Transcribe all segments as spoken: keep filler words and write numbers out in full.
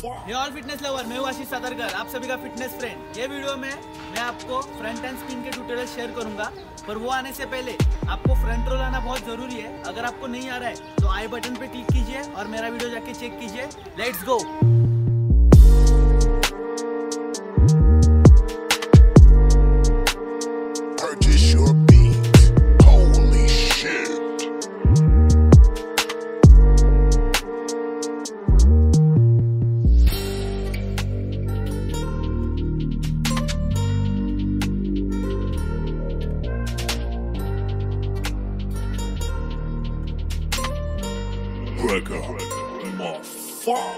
हे all fitness lover, मैं हूँ आशीष सतरकर, आप सभी का फिटनेस फ्रेंड। ये वीडियो में मैं आपको फ्रंट एंड स्पिन के ट्यूटोरियल शेयर करूंगा, पर वो आने से पहले आपको फ्रंट रोल आना बहुत जरूरी है। अगर आपको नहीं आ रहा है तो आई बटन पे क्लिक कीजिए और मेरा वीडियो जाके चेक कीजिए। Let's go. Polekar, my fall.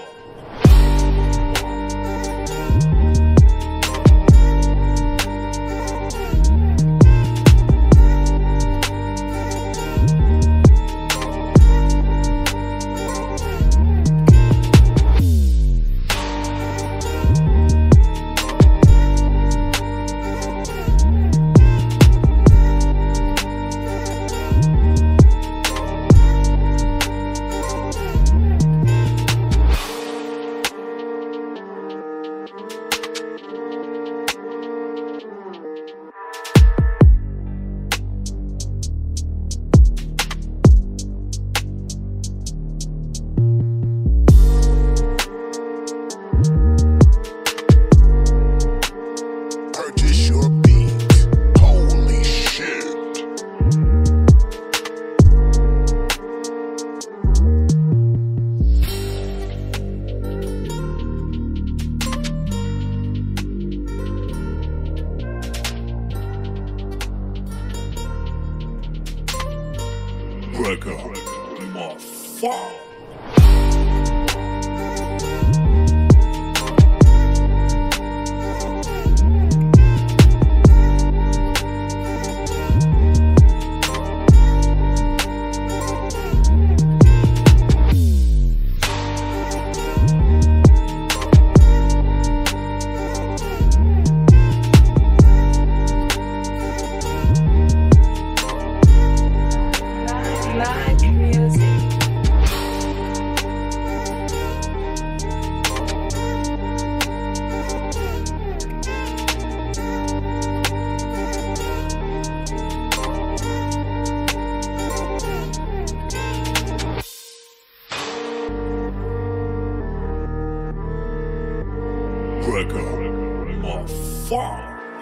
Polekar, my fall. Polekar, my fall.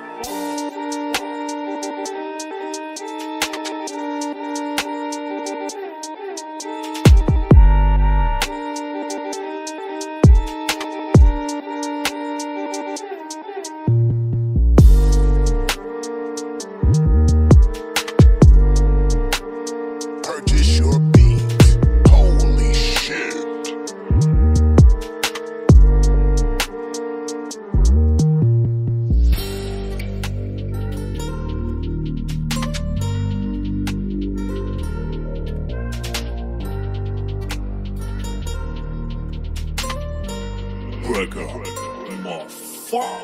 Polekar, my fall.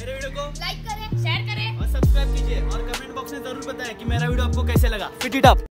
Like करें, शेयर करें और सब्सक्राइब कीजिए और कमेंट बॉक्स में जरूर बताएं कि मेरा वीडियो आपको कैसे लगा। Fit it up.